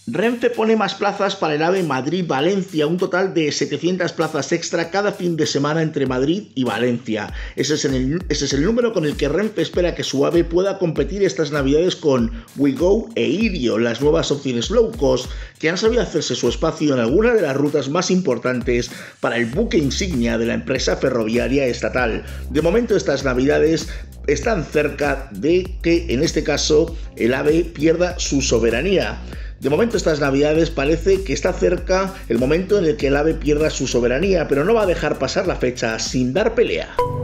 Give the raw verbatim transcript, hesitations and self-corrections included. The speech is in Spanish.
Renfe pone más plazas para el AVE Madrid-Valencia, un total de setecientas plazas extra cada fin de semana entre Madrid y Valencia. Ese es, el, ese es el número con el que Renfe espera que su AVE pueda competir estas navidades con WeGo e Irio, las nuevas opciones low cost que han sabido hacerse su espacio en alguna de las rutas más importantes para el buque insignia de la empresa ferroviaria estatal. De momento, estas navidades están cerca de que, en este caso, el AVE pierda su soberanía. De momento, estas navidades parece que está cerca el momento en el que el AVE pierda su soberanía, pero no va a dejar pasar la fecha sin dar pelea.